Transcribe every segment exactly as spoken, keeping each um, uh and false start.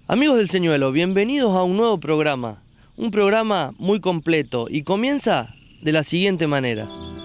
Amigos del Señuelo, bienvenidos a un nuevo programa, un programa muy completo y comienza de la siguiente manera.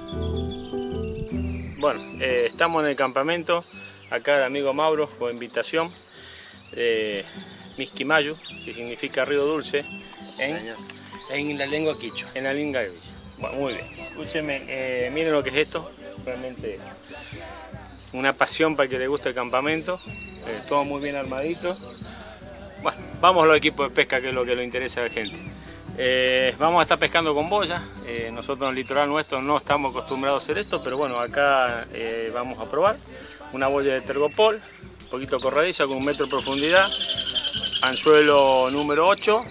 Bueno, eh, estamos en el campamento, acá el amigo Mauro, por invitación, de Misquimayu, que significa río dulce, sí, en, señor. En la lengua quichua. En la lengua quichua. Bueno, muy bien. Escúchenme, eh, miren lo que es esto, realmente una pasión para el que le guste el campamento, eh, todo muy bien armadito. Bueno, vamos a los equipos de pesca, que es lo que le interesa a la gente. Eh, vamos a estar pescando con boya. Eh, nosotros en el litoral nuestro no estamos acostumbrados a hacer esto, pero bueno, acá eh, vamos a probar una boya de Tergopol, un poquito corrediza, con un metro de profundidad, anzuelo número ocho,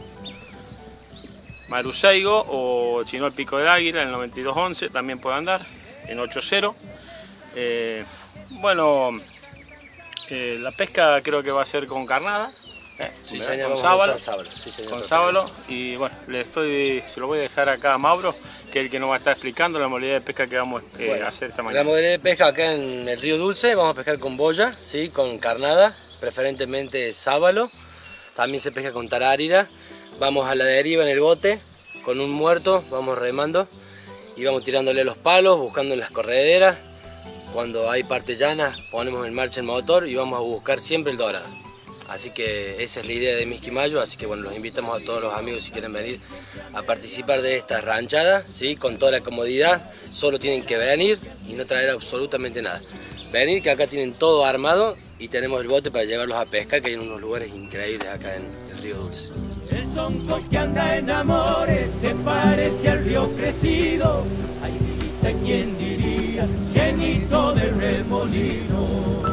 maruseigo o si no el pico del águila, el noventa y dos once, también puede andar en ocho cero. Eh, bueno, eh, la pesca creo que va a ser con carnada. Eh, sí, ¿verdad? señor, con sábalo, sábalo. Sí, señor, con sábalo. Y bueno, le estoy, se lo voy a dejar acá a Mauro, que es el que nos va a estar explicando la modalidad de pesca que vamos eh, bueno, a hacer esta mañana. La modalidad de pesca acá en el río Dulce, vamos a pescar con boya, ¿sí? Con carnada, preferentemente sábalo. También se pesca con tarárira. Vamos a la deriva en el bote, con un muerto, vamos remando y vamos tirándole los palos, buscando en las correderas. Cuando hay parte llana, ponemos en marcha el motor y vamos a buscar siempre el dorado. Así que esa es la idea de Misquimayu, así que bueno, los invitamos a todos los amigos si quieren venir a participar de esta ranchada, ¿sí? Con toda la comodidad, solo tienen que venir y no traer absolutamente nada. Venir, que acá tienen todo armado y tenemos el bote para llevarlos a pescar, que hay unos lugares increíbles acá en el río Dulce. El sonco que anda en amores se parece al río crecido, ay, Lilita, ¿quién diría? Llenito de remolino.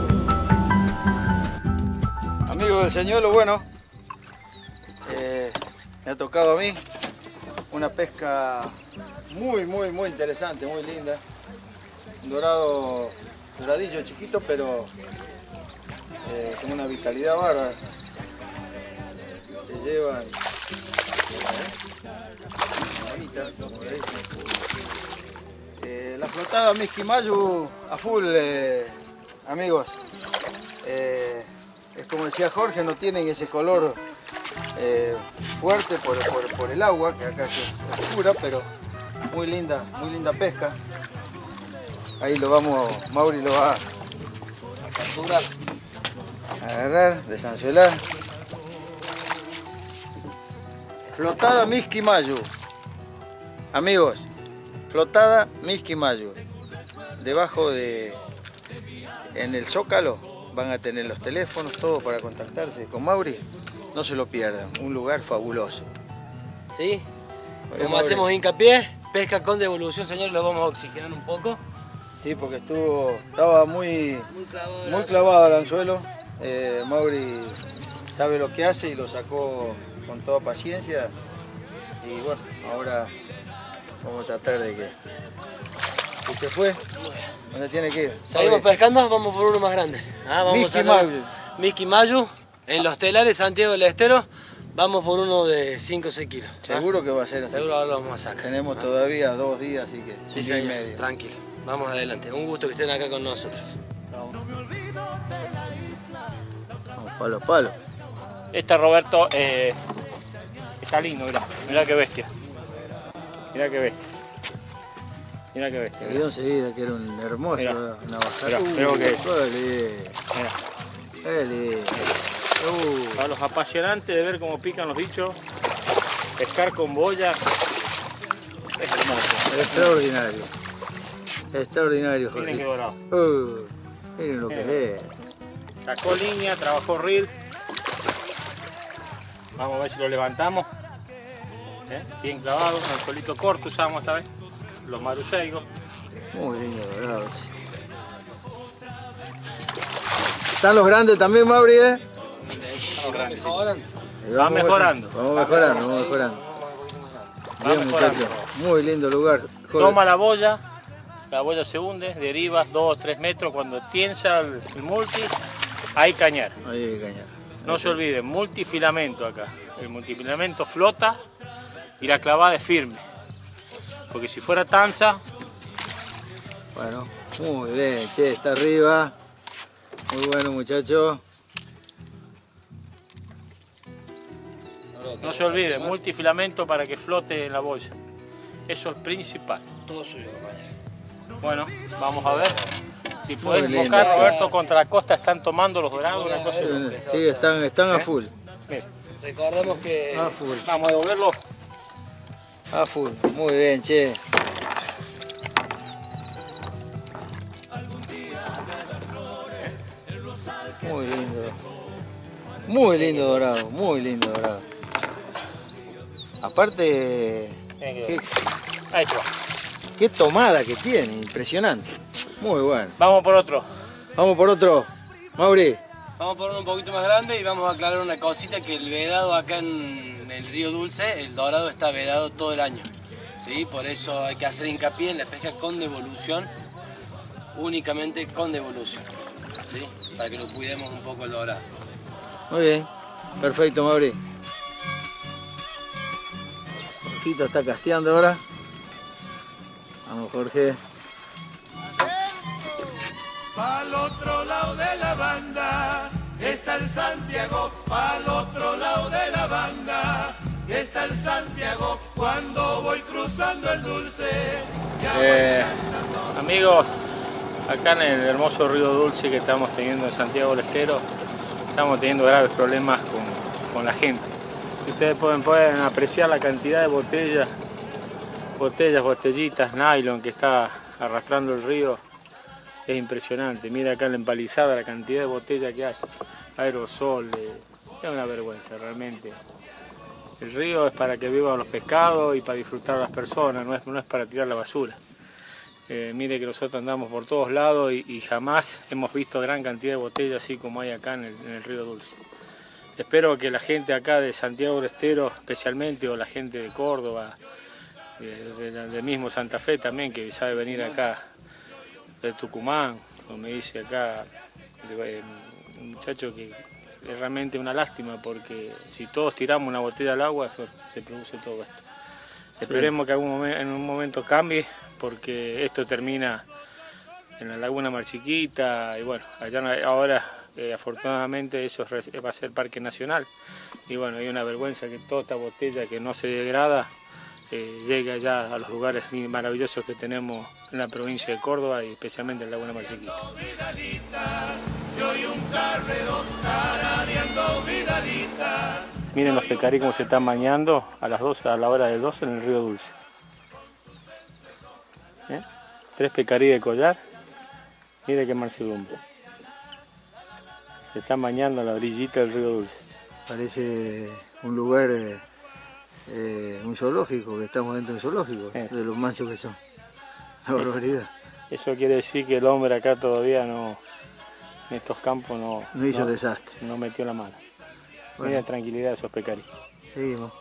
Amigos del Señuelo, bueno, eh, me ha tocado a mí una pesca muy, muy, muy interesante, muy linda. Un dorado, doradillo chiquito, pero eh, con una vitalidad bárbara. Se llevan eh, la flotada Misquimayu a full, eh, amigos. Eh, Es como decía Jorge, no tienen ese color eh, fuerte por, por, por el agua, que acá es oscura, pero muy linda, muy linda pesca. Ahí lo vamos, Mauri lo va a capturar, a agarrar, desanzuelar. Flotada Misquimayu. Amigos, flotada Misquimayu. Debajo de, en el zócalo, van a tener los teléfonos, todo para contactarse con Mauri. No se lo pierdan, un lugar fabuloso. ¿Sí? Oye, Como Mauri, hacemos hincapié, pesca con devolución, señor, lo vamos a oxigenar un poco. Sí, porque estuvo, estaba muy, Muy clavado, muy clavado al anzuelo. Eh, Mauri sabe lo que hace y lo sacó con toda paciencia. Y bueno, ahora vamos a tratar de que... ¿Y se fue? ¿Dónde tiene que ir? Seguimos pescando, vamos por uno más grande. Ah, vamos Misquimayu. a sacar Misquimayu, en los telares Santiago del Estero, vamos por uno de cinco o seis kilos. ¿Ah? Seguro que va a ser así. Seguro ahora lo vamos a sacar. Tenemos ¿Ah? todavía dos días, así que Sí, un día y señor, medio. tranquilo. Vamos adelante. Un gusto que estén acá con nosotros. Vamos, vamos palo a palo. Este Roberto eh, está lindo, mirá, mirá qué bestia. Mirá qué bestia. Mirá qué bestia. Se vio enseguida que era un hermoso Mirá. navaja. Mirá, Uh, mirá lo que es. qué lindo, Mirá. qué lindo. Uh, Para los apasionantes de ver cómo pican los bichos, pescar con boya es hermoso. extraordinario. Extraordinario, Miren qué Jorge. dorado. Uh, miren lo que Miren. es. Sacó línea, trabajó reel. Vamos a ver si lo levantamos. ¿Eh? Bien clavado, con el solito corto usamos esta vez. Los maruseigos. Muy lindo dorado. ¿Están los grandes también, Mauri? ¿Eh? Eh, Va mejorando. Vamos mejorando, vamos mejorando. Va Bien, mejorando. muchachos. Muy lindo lugar. Jorge. Toma la boya, la boya se hunde, derivas dos o tres metros. Cuando tiensa el, el multi, hay cañar. Ahí hay que cañar. No se olviden, multifilamento acá. El multifilamento flota y la clavada es firme. Porque si fuera tanza, Bueno, muy bien, che, está arriba. Muy bueno, muchachos. No se olvide, multifilamento para que flote en la boya. Eso es principal. Todo suyo, compañero. Bueno, vamos a ver. Si podés enfocar, Roberto, contra la costa están tomando los dorados. Una cosa sí, están, están a full. Mira. Recordemos que... A full. Vamos a devolverlo. A full. Muy bien, che. Muy lindo. Muy lindo dorado, muy lindo dorado. Aparte, qué, Ahí está. qué tomada que tiene, impresionante. Muy bueno. Vamos por otro. Vamos por otro. Mauri. Vamos por uno un poquito más grande y vamos a aclarar una cosita, que el vedado acá en el Río Dulce, el dorado está vedado todo el año. ¿Sí? Por eso hay que hacer hincapié en la pesca con devolución, únicamente con devolución. ¿Sí? Para que lo cuidemos un poco el dorado. Muy bien. Perfecto, Mauri. Jorgito está casteando ahora. Vamos, Jorge. Pa'l otro lado de la banda está el Santiago, pa'l otro lado de la banda está el Santiago, cuando voy cruzando el Dulce. Eh, amigos, acá en el hermoso Río Dulce que estamos teniendo en Santiago del Estero, estamos teniendo graves problemas con, con la gente. Ustedes pueden, pueden apreciar la cantidad de botellas, botellas, botellitas, nylon que está arrastrando el río. Es impresionante. Mira acá en la empalizada la cantidad de botellas que hay, aerosol, eh, es una vergüenza realmente. El río es para que vivan los pescados y para disfrutar las personas, no es, no es para tirar la basura. Eh, mire que nosotros andamos por todos lados y, y jamás hemos visto gran cantidad de botellas así como hay acá en el, en el Río Dulce. Espero que la gente acá de Santiago del Estero especialmente, o la gente de Córdoba, de, de, de, de mismo Santa Fe también, que sabe venir acá, de Tucumán, como me dice acá, de, eh, un muchacho que es realmente una lástima, porque si todos tiramos una botella al agua, eso, se produce todo esto. Sí. Esperemos que algún momento, en un momento cambie, porque esto termina en la Laguna Mar Chiquita, y bueno, allá ahora eh, afortunadamente eso va a ser Parque Nacional, y bueno, hay una vergüenza que toda esta botella que no se degrada eh, llegue allá a los lugares maravillosos que tenemos en la provincia de Córdoba y especialmente en la Laguna Mar Chiquita. Miren los pecarí como se están bañando a las doce, a la hora de doce en el Río Dulce. ¿Eh? Tres pecarí de collar. Mire qué mansedumbre. Se están bañando a la orillita del Río Dulce. Parece un lugar, eh, eh, un zoológico, que estamos dentro de un zoológico, eh. de los mansos que son. La barbaridad. Eso quiere decir que el hombre acá todavía no, en estos campos no, no hizo no, desastre. No metió la mano. Bueno. Mira tranquilidad de esos pecarí. Seguimos.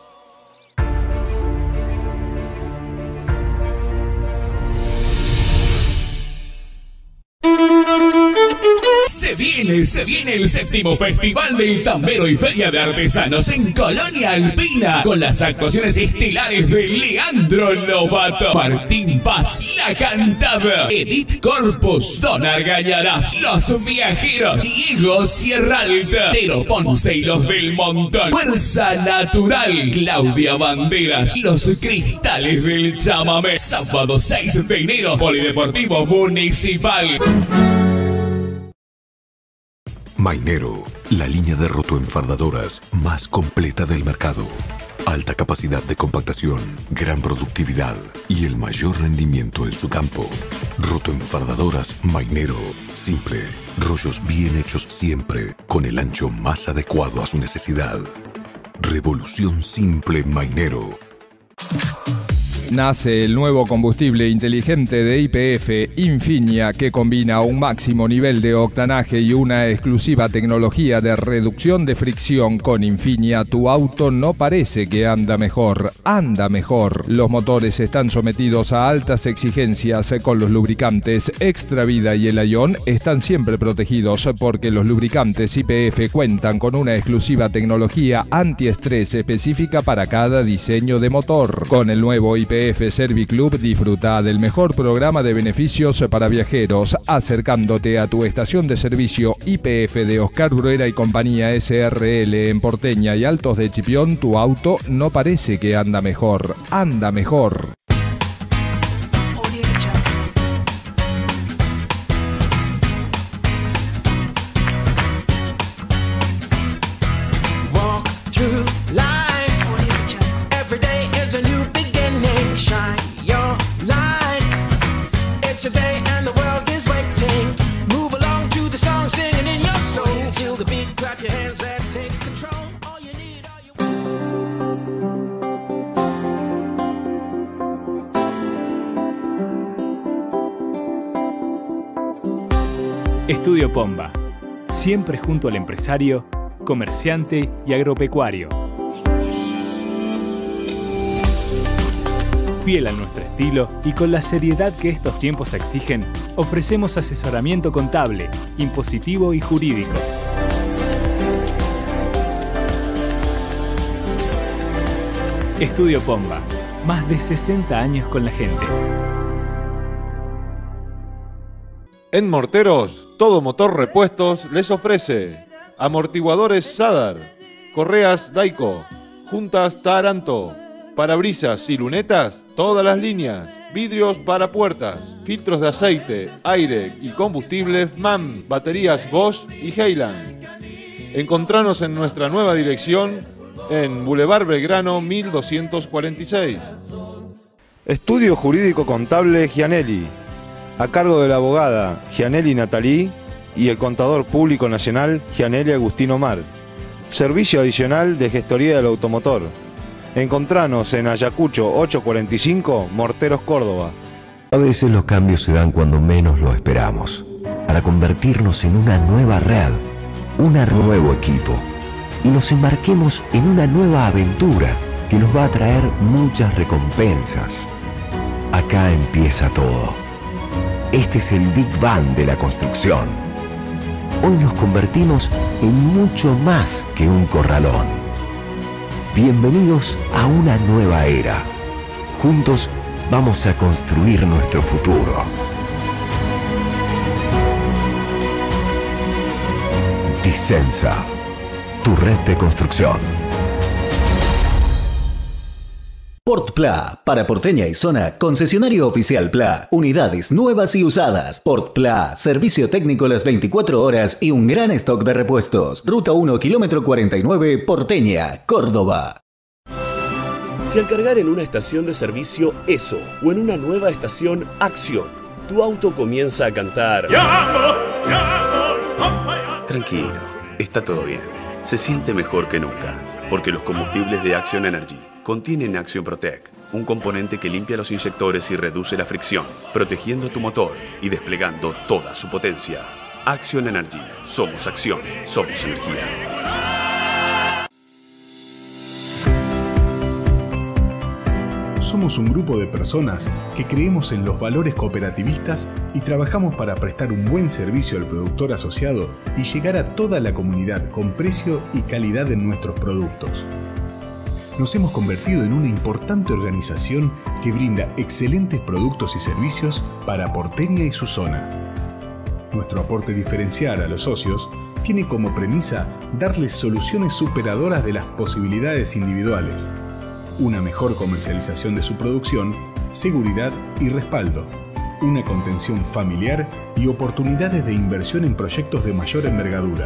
Se viene, se viene el séptimo Festival del Tambero y Feria de Artesanos en Colonia Alpina, con las actuaciones estelares de Leandro Lobato, Martín Paz, La Cantada, Edith Corpus, Don Argañarás, Los Viajeros, Diego Sierra Alta, Tero Ponce y los del Montón, Fuerza Natural, Claudia Banderas, Los Cristales del Chamamé. Sábado seis de enero, Polideportivo Municipal. Mainero, la línea de rotoenfardadoras más completa del mercado. Alta capacidad de compactación, gran productividad y el mayor rendimiento en su campo. Rotoenfardadoras Mainero. Simple, rollos bien hechos siempre, con el ancho más adecuado a su necesidad. Revolución simple Mainero. Nace el nuevo combustible inteligente de Y P F, Infinia, que combina un máximo nivel de octanaje y una exclusiva tecnología de reducción de fricción. Con Infinia, tu auto no parece que anda mejor, anda mejor. Los motores están sometidos a altas exigencias con los lubricantes Extra Vida y el Ion están siempre protegidos porque los lubricantes Y P F cuentan con una exclusiva tecnología antiestrés específica para cada diseño de motor. Con el nuevo Y P P F Serviclub disfruta del mejor programa de beneficios para viajeros, acercándote a tu estación de servicio Y P F de Oscar Bruera y compañía S R L en Porteña y Altos de Chipión. Tu auto no parece que anda mejor, anda mejor. Estudio Pomba, siempre junto al empresario, comerciante y agropecuario. Fiel a nuestro estilo y con la seriedad que estos tiempos exigen, ofrecemos asesoramiento contable, impositivo y jurídico. Estudio Pomba, más de sesenta años con la gente. En Morteros, todo motor repuestos les ofrece amortiguadores Sadar, correas Daico, juntas Taranto, parabrisas y lunetas, todas las líneas, vidrios para puertas, filtros de aceite, aire y combustibles M A M, baterías Bosch y Heyland. Encontranos en nuestra nueva dirección en Boulevard Belgrano mil doscientos cuarenta y seis. Estudio Jurídico Contable Gianelli, a cargo de la abogada Gianelli Natalí y el contador público nacional Gianelli Agustín Omar. Servicio adicional de gestoría del automotor. Encontranos en Ayacucho ochocientos cuarenta y cinco, Morteros, Córdoba. A veces los cambios se dan cuando menos lo esperamos, para convertirnos en una nueva red, un nuevo equipo, y nos embarquemos en una nueva aventura que nos va a traer muchas recompensas. Acá empieza todo. Este es el Big Bang de la construcción. Hoy nos convertimos en mucho más que un corralón. Bienvenidos a una nueva era. Juntos vamos a construir nuestro futuro. Disensa, tu red de construcción. Portpla, para Porteña y zona, concesionario oficial Pla, unidades nuevas y usadas. Portpla, servicio técnico las veinticuatro horas y un gran stock de repuestos. Ruta uno, kilómetro cuarenta y nueve, Porteña, Córdoba. Si al cargar en una estación de servicio ESO o en una nueva estación Acción, tu auto comienza a cantar tranquilo, está todo bien. Se siente mejor que nunca, porque los combustibles de Action Energy contienen Action Protect, un componente que limpia los inyectores y reduce la fricción, protegiendo tu motor y desplegando toda su potencia. Action Energy. Somos acción, somos energía. Somos un grupo de personas que creemos en los valores cooperativistas y trabajamos para prestar un buen servicio al productor asociado y llegar a toda la comunidad con precio y calidad en nuestros productos. Nos hemos convertido en una importante organización que brinda excelentes productos y servicios para Porteña y su zona. Nuestro aporte diferencial a los socios tiene como premisa darles soluciones superadoras de las posibilidades individuales, una mejor comercialización de su producción, seguridad y respaldo, una contención familiar y oportunidades de inversión en proyectos de mayor envergadura.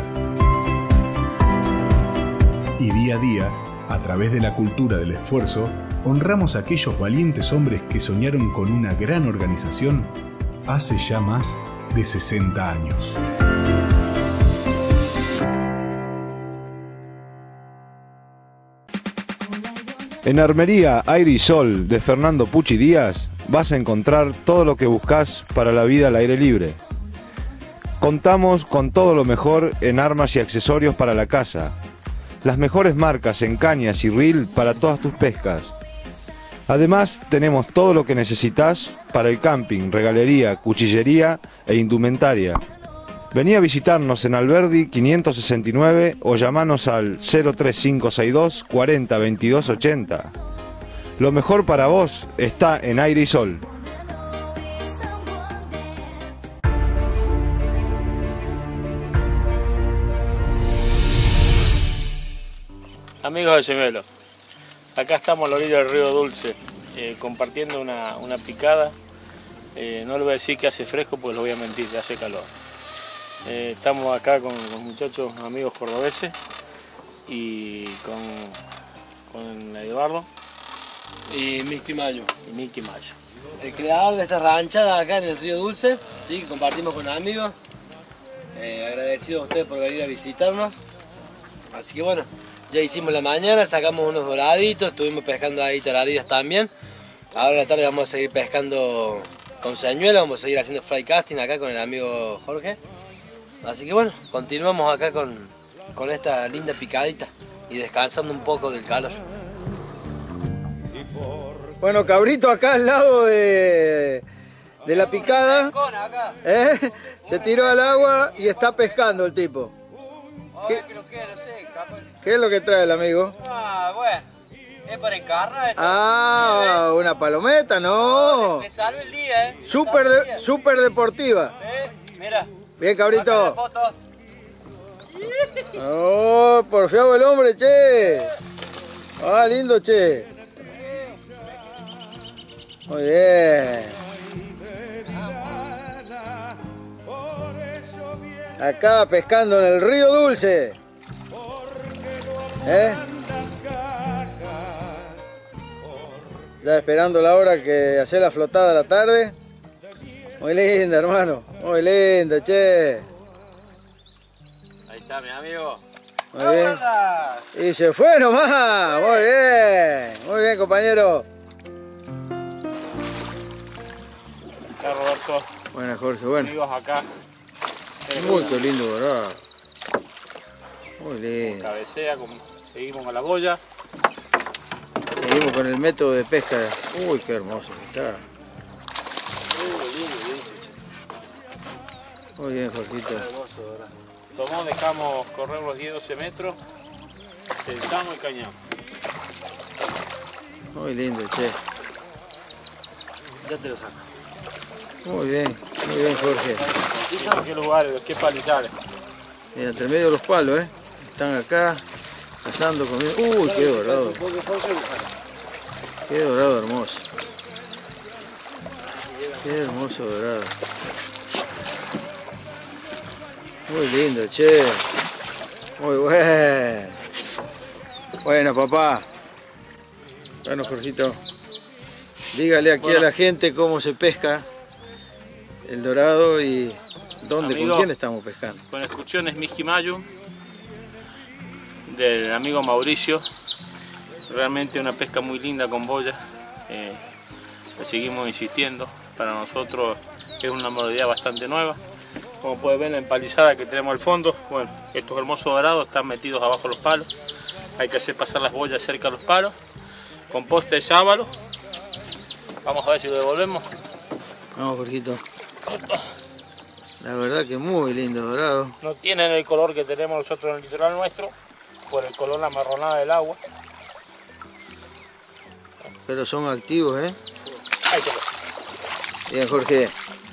Y día a día, a través de la cultura del esfuerzo, honramos a aquellos valientes hombres que soñaron con una gran organización hace ya más de sesenta años. En Armería Aire y Sol de Fernando Pucci Díaz vas a encontrar todo lo que buscas para la vida al aire libre. Contamos con todo lo mejor en armas y accesorios para la caza, las mejores marcas en cañas y reel para todas tus pescas. Además tenemos todo lo que necesitas para el camping, regalería, cuchillería e indumentaria. Vení a visitarnos en Alberdi quinientos sesenta y nueve o llamanos al cero tres cinco seis dos cuarenta veintidós ochenta. Lo mejor para vos está en Aire y Sol. Amigos de Gemelo, acá estamos a la orilla del río Dulce, eh, compartiendo una, una picada. Eh, no les voy a decir que hace fresco porque les voy a mentir, que hace calor. Eh, estamos acá con los muchachos amigos cordobeses y con, con Eduardo y Mickey Mayo. Y Mickey Mayo. El creador de esta ranchada acá en el río Dulce, ¿sí? Que compartimos con amigos. Eh, agradecidos a ustedes por venir a visitarnos. Así que bueno, ya hicimos la mañana, sacamos unos doraditos, estuvimos pescando ahí tararillas también. Ahora en la tarde vamos a seguir pescando con señuelas, vamos a seguir haciendo fly casting acá con el amigo Jorge. Así que bueno, continuamos acá con, con esta linda picadita y descansando un poco del calor. Bueno, Cabrito acá al lado de, de la picada, ¿eh? Se tiró al agua y está pescando el tipo. ¿Qué, ¿Qué es lo que trae el amigo? Ah, bueno, es para encarnar esto. Ah, una palometa, no. Me salve el día, eh. Súper de, super deportiva. ¿Eh? Mira. Bien, Cabrito. Oh, porfiado el hombre, che. Ah, lindo, che. Muy bien. Acá pescando en el río Dulce. ¿Eh? Ya esperando la hora que hace la flotada a la tarde. Muy linda, hermano. Muy linda, che. Ahí está, mi amigo. Muy bien. Y se fue nomás. Muy bien. Muy bien, compañero. Acá Roberto. Buenas, Jorge. Bueno. Amigos acá. Muy qué lindo dorado. Muy lindo. Cabecea, seguimos con la boya. Seguimos con el método de pesca. Uy, qué hermoso que está. Muy bien, Jorgito. Tomó, dejamos correr los diez doce metros. Sentamos y cañamos. Muy lindo, che. Ya te lo saco. Muy bien, muy bien, Jorge. ¿Qué lugares? ¿Qué palizales? Mira, entre medio de los palos, ¿eh? Están acá, cazando, comiendo. Uy, qué dorado. Qué dorado hermoso. Qué hermoso dorado. Muy lindo, che. Muy bueno. Bueno, papá. Bueno, Jorgito. Dígale aquí bueno. a la gente cómo se pesca el dorado y dónde, amigo, con quién estamos pescando. Con excursiones Mickey Mayo, del amigo Mauricio. Realmente una pesca muy linda con boya. Eh, le seguimos insistiendo. Para nosotros es una modalidad bastante nueva. Como pueden ver la empalizada que tenemos al fondo, bueno, estos hermosos dorados están metidos abajo de los palos. Hay que hacer pasar las boyas cerca de los palos. Con poste de sábalo. Vamos a ver si lo devolvemos. Vamos, Jorgito. La verdad que muy lindo dorado. No tienen el color que tenemos nosotros en el litoral nuestro, por el color amarronada del agua. Pero son activos, ¿eh? Ahí se ve. Bien, Jorge.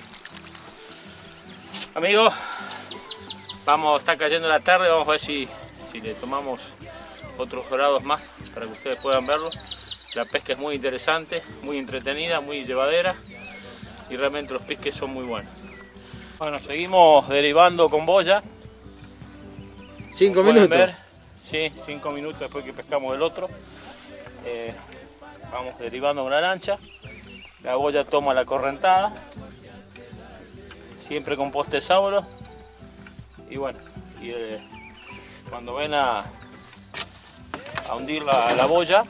Amigos, vamos a estar cayendo la tarde, vamos a ver si, si le tomamos otros dorados más para que ustedes puedan verlo. La pesca es muy interesante, muy entretenida, muy llevadera y realmente los pesques son muy buenos. Bueno, seguimos derivando con boya. ¿Cinco minutos? Ver, sí, cinco minutos después que pescamos el otro. Eh, vamos derivando con la lancha. La boya toma la correntada. Siempre con poste de sábalo. Y bueno, y, eh, cuando ven a, a hundir la, la boya,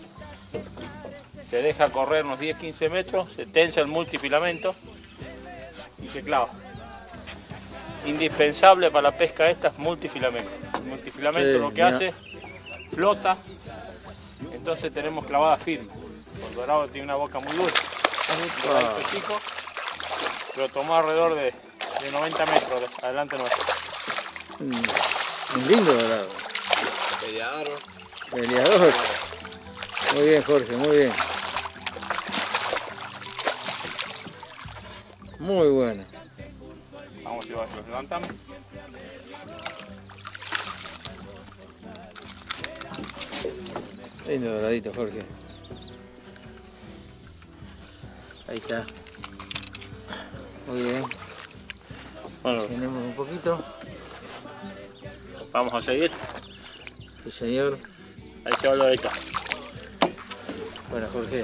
se deja correr unos diez a quince metros, se tensa el multifilamento y se clava. Indispensable para la pesca esta es multifilamento. El multifilamento sí, lo que mira. hace, flota, entonces tenemos clavada firme. El dorado tiene una boca muy dura. Es un ah. chico, pero tomó alrededor de, de noventa metros adelante nuestro. Un lindo dorado. Peleador. Peleador. Muy bien, Jorge, muy bien. Muy bueno. Vamos, Iván, los levantamos. Lindo doradito, Jorge. Ahí está. Muy bien. Bueno, tenemos un poquito. Vamos a seguir. Sí, señor. Ahí se va lo de acá. Bueno, Jorge.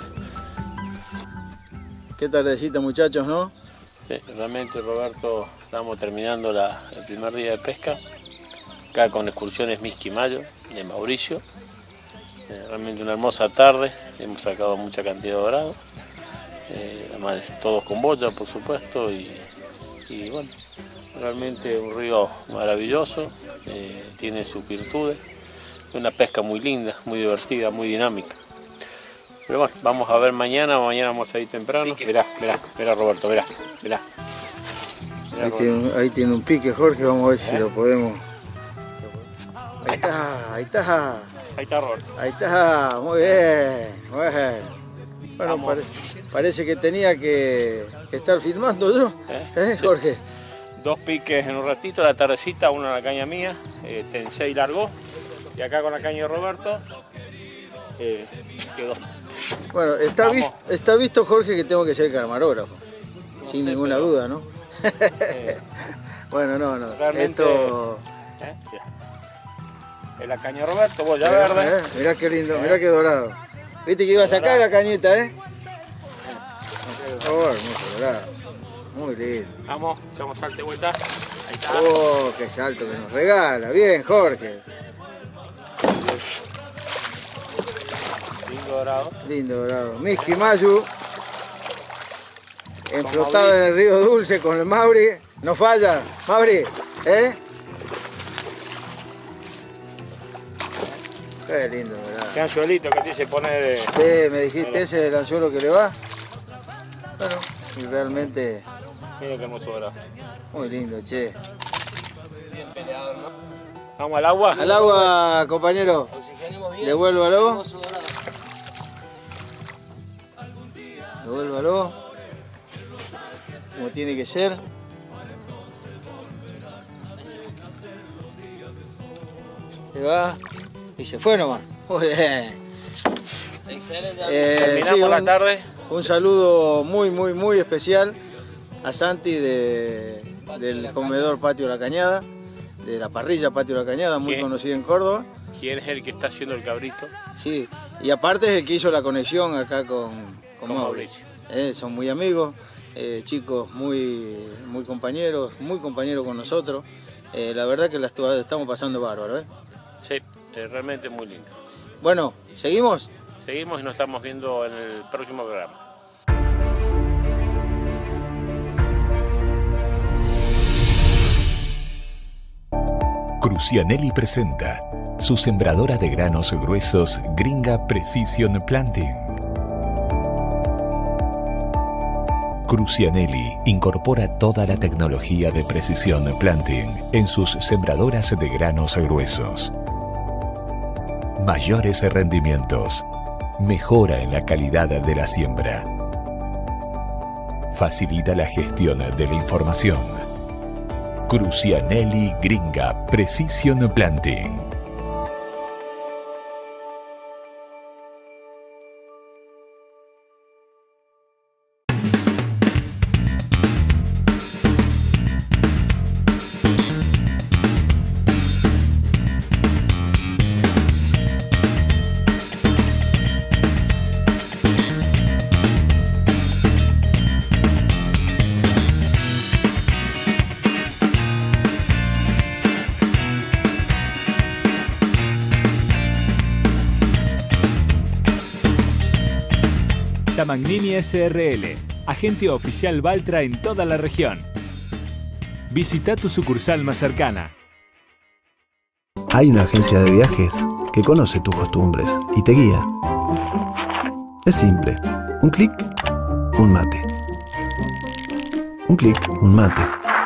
Qué tardecita, muchachos, ¿no? Sí, realmente, Roberto, estamos terminando la, el primer día de pesca. Acá con excursiones Misquimayo, de Mauricio. Eh, realmente una hermosa tarde. Hemos sacado mucha cantidad de dorado. Eh, además, todos con boya, por supuesto. Y, y bueno, realmente un río maravilloso. Eh, tiene sus virtudes. Una pesca muy linda, muy divertida, muy dinámica. Pero bueno, vamos a ver mañana, mañana vamos a ir temprano. Mirá, mirá, mirá Roberto, mirá, mirá. mirá Ahí, tiene, ahí tiene un pique, Jorge, vamos a ver si ¿Eh? lo podemos... Ahí está, ahí está. Ahí está Roberto. Ahí está, muy bien, bueno. Bueno, pare, parece que tenía que, que estar filmando yo, ¿eh, ¿Eh sí. Jorge? Dos piques en un ratito, la tardecita, uno en la caña mía, eh, tensé y largó. Y acá con la caña de Roberto, eh, quedó. Bueno, está, vi, está visto, Jorge, que tengo que ser camarógrafo, no sin sé, ninguna pero... duda, ¿no? Eh, bueno, no, no, realmente, esto... Eh, es la caña de Roberto, boya verde. Eh, mirá qué lindo, eh. mirá qué dorado. Viste que iba a sacar dorado. La cañita, ¿eh? Por favor, muy dorado. Muy lindo. Vamos, echamos salto de vuelta. Ahí está. Oh, qué salto que nos regala. Bien, Jorge. Lindo dorado. Lindo dorado. Misquimayo. Enflotado en el río Dulce con el Mauri. No falla, Mauri, ¿eh? Qué lindo dorado. Qué anzuelito que te se pone de... Sí, me dijiste, bueno. Ese es el anzuelo que le va. Bueno, y realmente... Mira qué hermoso dorado. Muy lindo, che. Bien peleador, ¿no? Vamos al agua. Al agua, compañero. Devuélvalo. Devuélvalo. Como tiene que ser. Se va. Y se fue nomás. Muy bien. Excelente. Eh, Terminamos sí, un, la tarde. Un saludo muy, muy, muy especial a Santi de, del comedor Patio La Cañada, de la parrilla Patio La Cañada, muy conocida en Córdoba. ¿Quién es el que está haciendo el cabrito? Sí, y aparte es el que hizo la conexión acá con, con, con Mauricio. Eh, son muy amigos, eh, chicos muy, muy compañeros, muy compañeros con nosotros. Eh, la verdad que la estamos pasando bárbaro, ¿eh? Sí, eh, realmente muy lindo. Bueno, ¿seguimos? Seguimos y nos estamos viendo en el próximo programa. Crucianelli presenta su sembradora de granos gruesos Gringa Precision Planting. Crucianelli incorpora toda la tecnología de Precision Planting en sus sembradoras de granos gruesos. Mayores rendimientos. Mejora en la calidad de la siembra. Facilita la gestión de la información. Crucianelli Gringa Precision Planting. Magnini S R L, agente oficial Valtra en toda la región. Visita tu sucursal más cercana. Hay una agencia de viajes que conoce tus costumbres y te guía. Es simple. Un clic, un mate. Un clic, un mate.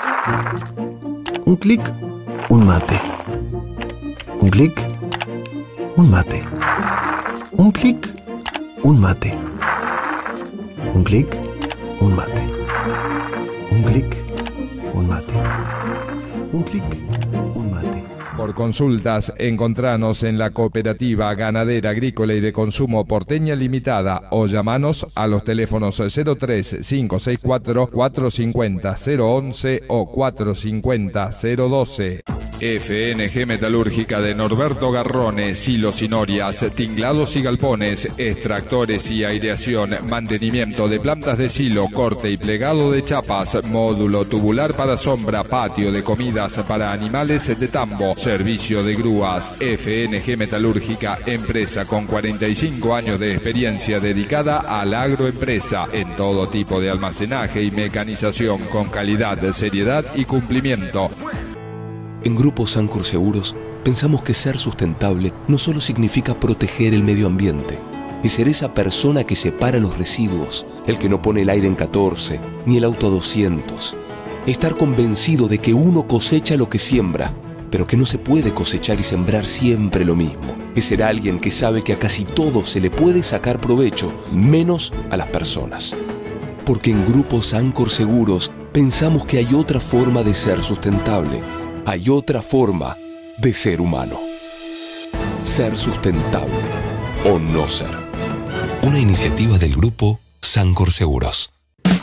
Un clic, un mate. Un clic, un mate. Un clic, un mate. Un clic, un mate. Un clic, un mate. Un clic, un mate. Por consultas, encontranos en la Cooperativa Ganadera Agrícola y de Consumo Porteña Limitada o llamanos a los teléfonos cero tres cinco seis cuatro, cuatro cinco cero, cero once o cuatro cinco cero, cero doce. F N G Metalúrgica de Norberto Garrone, silos y norias, tinglados y galpones, extractores y aireación, mantenimiento de plantas de silo, corte y plegado de chapas, módulo tubular para sombra, patio de comidas para animales de tambo, servicio de grúas. F N G Metalúrgica, empresa con cuarenta y cinco años de experiencia dedicada a la agroempresa en todo tipo de almacenaje y mecanización con calidad, seriedad y cumplimiento. En Grupo Sancor Seguros pensamos que ser sustentable no solo significa proteger el medio ambiente, es ser esa persona que separa los residuos, el que no pone el aire en catorce, ni el auto a doscientos. Estar convencido de que uno cosecha lo que siembra, pero que no se puede cosechar y sembrar siempre lo mismo. Es ser alguien que sabe que a casi todo se le puede sacar provecho, menos a las personas. Porque en Grupo Sancor Seguros pensamos que hay otra forma de ser sustentable. Hay otra forma de ser humano. Ser sustentable o no ser. Una iniciativa del Grupo Sancor Seguros.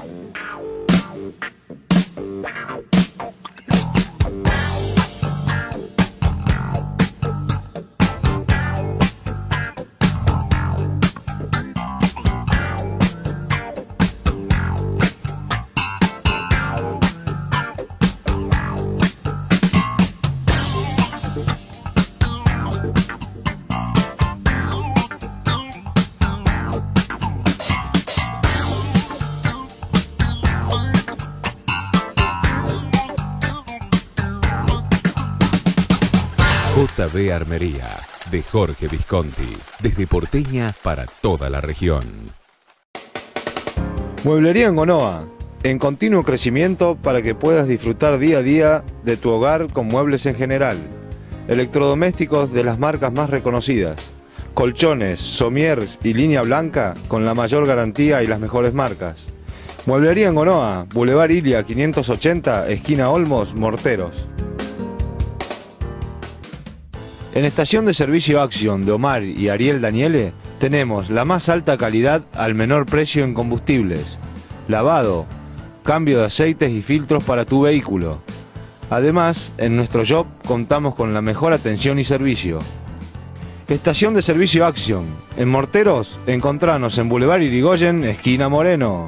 J B Armería, de Jorge Visconti, desde Porteña para toda la región. Mueblería Engonoa, en continuo crecimiento para que puedas disfrutar día a día de tu hogar con muebles en general. Electrodomésticos de las marcas más reconocidas. Colchones, somiers y línea blanca con la mayor garantía y las mejores marcas. Mueblería Engonoa, Boulevard Ilia quinientos ochenta, esquina Olmos, Morteros. En estación de servicio Action de Omar y Ariel Daniele tenemos la más alta calidad al menor precio en combustibles, lavado, cambio de aceites y filtros para tu vehículo. Además, en nuestro shop contamos con la mejor atención y servicio. Estación de servicio Action, en Morteros, encontranos en Boulevard Irigoyen, esquina Moreno.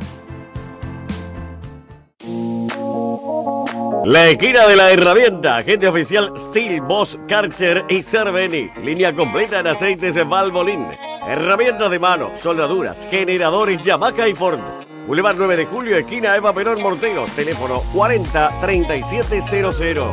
La esquina de la herramienta, agente oficial Steel, Bosch, Karcher y Cerveni. Línea completa en aceites Valvoline. Herramientas de mano, soldaduras, generadores Yamaha y Ford. Boulevard nueve de julio, esquina Eva Perón Morteros. Teléfono cuarenta, treinta y siete cero cero.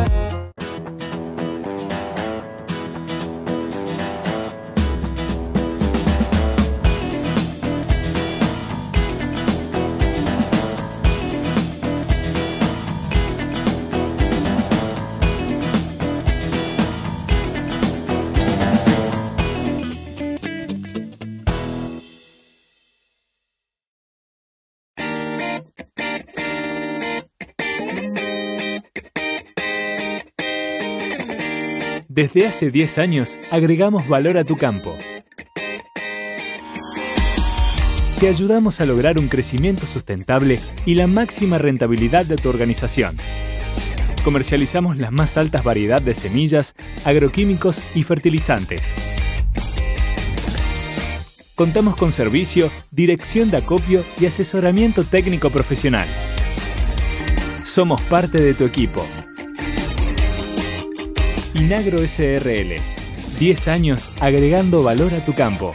Desde hace diez años agregamos valor a tu campo. Te ayudamos a lograr un crecimiento sustentable y la máxima rentabilidad de tu organización. Comercializamos la más altas variedad de semillas, agroquímicos y fertilizantes. Contamos con servicio, dirección de acopio y asesoramiento técnico profesional. Somos parte de tu equipo. Inagro S R L. diez años agregando valor a tu campo.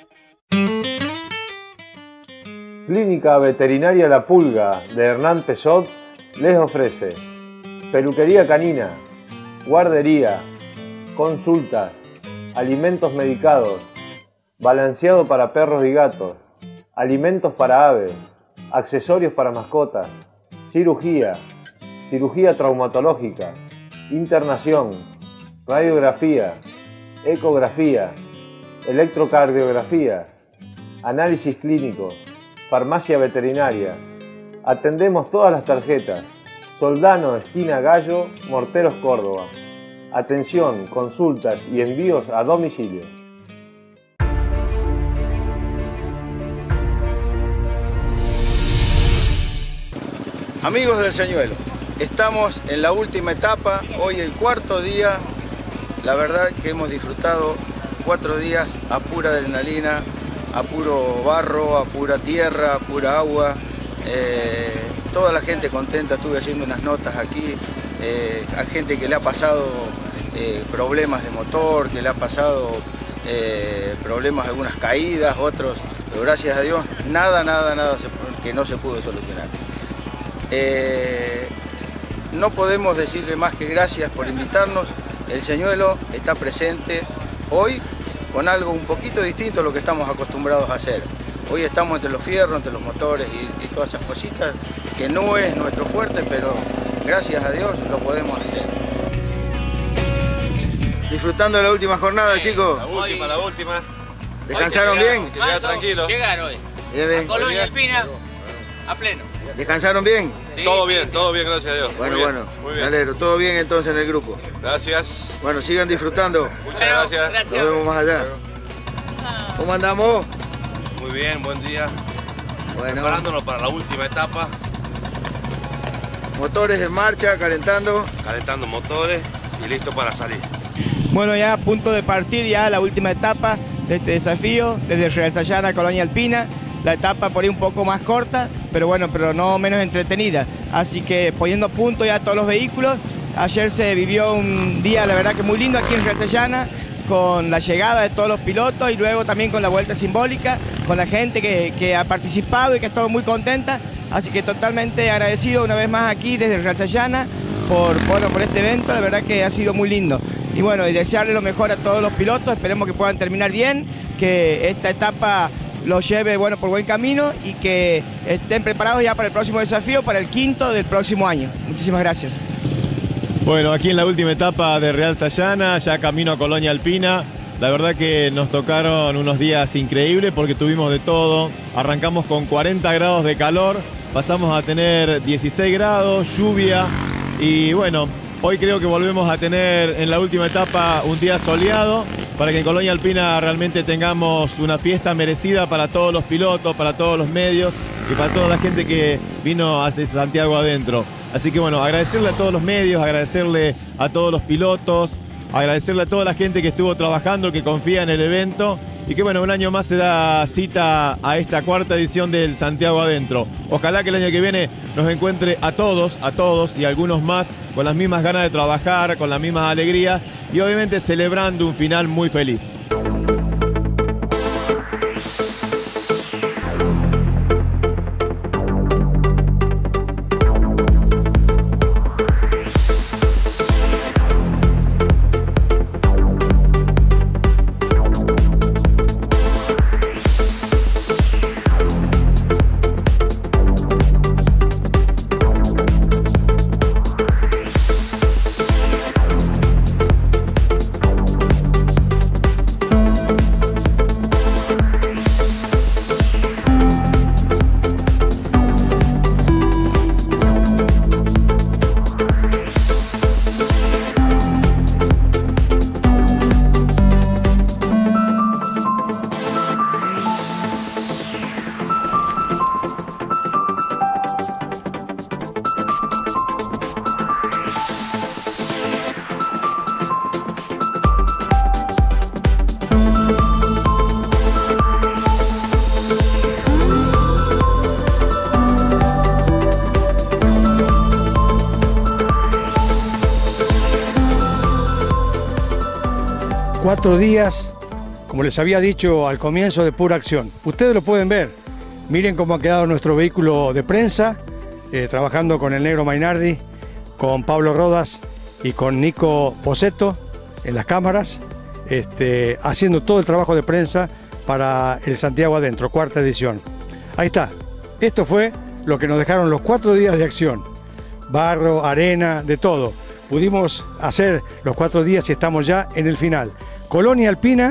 Clínica Veterinaria La Pulga de Hernán Pesot les ofrece peluquería canina, guardería, consultas, alimentos medicados, balanceado para perros y gatos, alimentos para aves, accesorios para mascotas, cirugía, cirugía traumatológica, internación, radiografía, ecografía, electrocardiografía, análisis clínicos, farmacia veterinaria. Atendemos todas las tarjetas. Soldano, esquina Gallo, Morteros, Córdoba. Atención, consultas y envíos a domicilio. Amigos del señuelo, estamos en la última etapa, hoy el cuarto día. La verdad que hemos disfrutado cuatro días a pura adrenalina, a puro barro, a pura tierra, a pura agua. Eh, toda la gente contenta, estuve haciendo unas notas aquí, eh, a gente que le ha pasado eh, problemas de motor, que le ha pasado eh, problemas, algunas caídas, otros, pero gracias a Dios, nada, nada, nada se, que no se pudo solucionar. Eh, no podemos decirle más que gracias por invitarnos. El señuelo está presente hoy con algo un poquito distinto a lo que estamos acostumbrados a hacer. Hoy estamos entre los fierros, entre los motores y, y todas esas cositas que no es nuestro fuerte, pero gracias a Dios lo podemos hacer. Disfrutando de la última jornada, sí, chicos. La última, la última. ¿Descansaron bien? Que llega tranquilo. Llegar hoy. Bien, bien. A Colonia Alpina, a pleno. ¿Descansaron bien? Sí, todo sí, bien, sí. todo bien, gracias a Dios. Bueno, muy bien, bueno, muy me bien. alegro. Todo bien entonces en el grupo. Gracias. Bueno, sigan disfrutando. Muchas gracias. gracias. Nos vemos más allá. ¿Cómo andamos? Muy bien, buen día. Bueno. Preparándonos para la última etapa, Motores en marcha, calentando. calentando motores y listo para salir. Bueno, ya a punto de partir ya la última etapa de este desafío, desde Real Sayana a Colonia Alpina. La etapa por ahí un poco más corta, pero bueno, pero no menos entretenida. Así que poniendo a punto ya todos los vehículos. Ayer se vivió un día, la verdad que muy lindo aquí en Real Sayana, con la llegada de todos los pilotos y luego también con la vuelta simbólica, con la gente que, que ha participado y que ha estado muy contenta. Así que totalmente agradecido una vez más aquí desde Real Sayana por, bueno, por este evento, la verdad que ha sido muy lindo. Y bueno, y desearle lo mejor a todos los pilotos, esperemos que puedan terminar bien, que esta etapa los lleve bueno, por buen camino y que estén preparados ya para el próximo desafío, para el quinto del próximo año. Muchísimas gracias. Bueno, aquí en la última etapa de Real Sayana, ya camino a Colonia Alpina. La verdad que nos tocaron unos días increíbles porque tuvimos de todo. Arrancamos con cuarenta grados de calor, pasamos a tener dieciséis grados, lluvia y bueno, hoy creo que volvemos a tener en la última etapa un día soleado para que en Colonia Alpina realmente tengamos una fiesta merecida para todos los pilotos, para todos los medios y para toda la gente que vino hasta Santiago adentro. Así que bueno, agradecerle a todos los medios, agradecerle a todos los pilotos, agradecerle a toda la gente que estuvo trabajando, que confía en el evento y que bueno, un año más se da cita a esta cuarta edición del Santiago Adentro. Ojalá que el año que viene nos encuentre a todos, a todos y a algunos más con las mismas ganas de trabajar, con las mismas alegrías y obviamente celebrando un final muy feliz. Cuatro días, como les había dicho al comienzo, de pura acción. Ustedes lo pueden ver. Miren cómo ha quedado nuestro vehículo de prensa, eh, trabajando con el negro Mainardi, con Pablo Rodas y con Nico Posetto en las cámaras, este, haciendo todo el trabajo de prensa para el Santiago Adentro, cuarta edición. Ahí está. Esto fue lo que nos dejaron los cuatro días de acción. Barro, arena, de todo. Pudimos hacer los cuatro días y estamos ya en el final. Colonia Alpina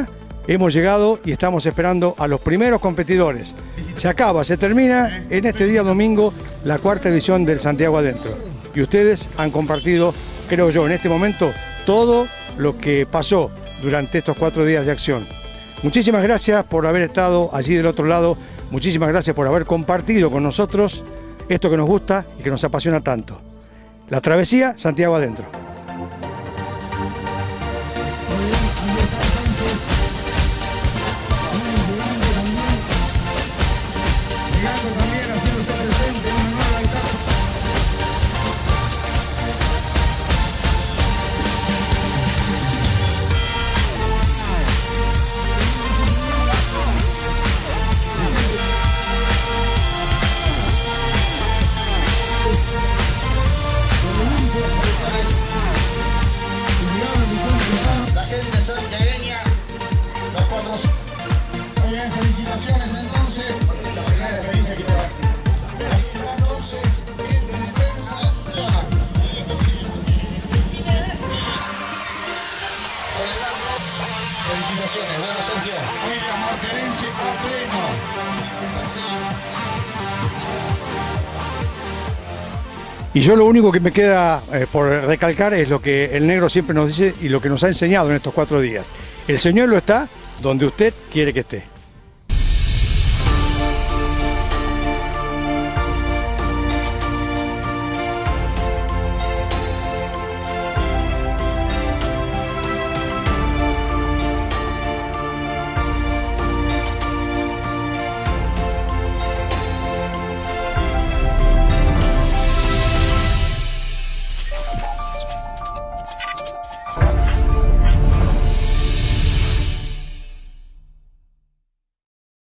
hemos llegado y estamos esperando a los primeros competidores. Se acaba, se termina en este día domingo la cuarta edición del Santiago Adentro. Y ustedes han compartido, creo yo, en este momento, todo lo que pasó durante estos cuatro días de acción. Muchísimas gracias por haber estado allí del otro lado, muchísimas gracias por haber compartido con nosotros esto que nos gusta y que nos apasiona tanto. La travesía Santiago Adentro. Felicitaciones entonces. La primera experiencia que te va. Ahí está entonces, gente de prensa. Felicitaciones, bueno Sergio. Hoy la marterense a pleno. Y yo lo único que me queda eh, por recalcar es lo que el negro siempre nos dice y lo que nos ha enseñado en estos cuatro días. El señuelo está donde usted quiere que esté.